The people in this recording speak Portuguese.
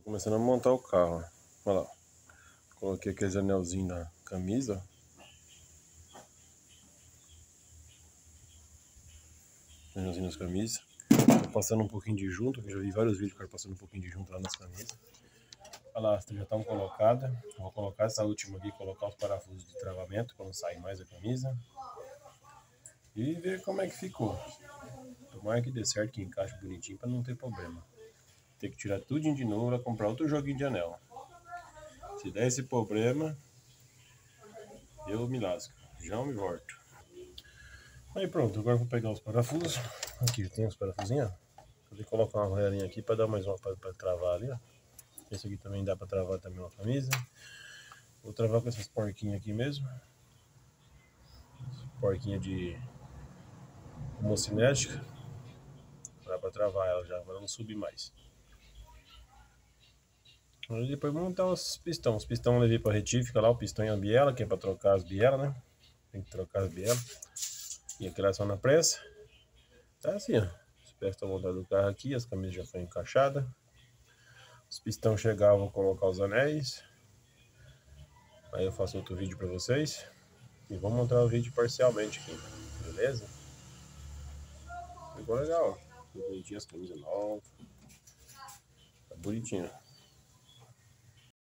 Começando a montar o carro, ó. Olha lá. Coloquei aqueles anelzinhos na camisa. Anelzinho nas camisas. Tô passando um pouquinho de junto, que eu já vi vários vídeos cara passando um pouquinho de junto lá nas camisas. Olha lá, já estão colocadas. Vou colocar essa última aqui, colocar os parafusos de travamento, para não sair mais a camisa. E ver como é que ficou. Tomara que dê certo, que encaixe bonitinho para não ter problema. Tem que tirar tudo de novo para comprar outro joguinho de anel. Se der esse problema, eu me lasco. Já me volto. Aí pronto, agora eu vou pegar os parafusos. Aqui já tem os parafusinhos. Vou colocar uma roelinha aqui para dar mais uma para travar ali, ó. Esse aqui também dá para travar também uma camisa. Vou travar com essas porquinhas aqui mesmo. Porquinha de homocinética. Dá para travar ela já, para não subir mais. Aí depois vou montar os pistões. Os pistões eu levei para retífica lá, o pistão e a biela, que é para trocar as bielas, né? Tem que trocar as bielas. E aquela só na pressa. Tá assim, ó. Os pés estão montados no carro aqui, as camisas já foram encaixadas. Os pistões chegaram, vou colocar os anéis. Aí eu faço outro vídeo para vocês. E vou montar o vídeo parcialmente aqui, beleza? Ficou legal. Ficou bonitinho as camisas novas. Tá bonitinho.